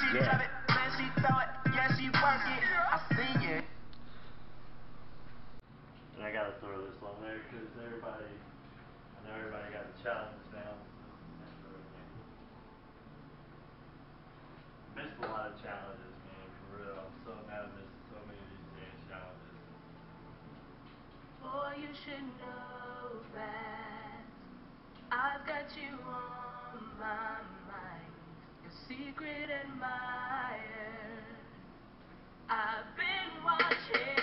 she drop it, then she throw it, yeah, she work it. I see it. And I gotta throw this on there because I know everybody got the challenge now. Missed a lot of challenges, man, for real. I'm so mad I missed so many of these dance challenges. Boy, you should know that I've got you on my mind, your secret admirer. I've been watching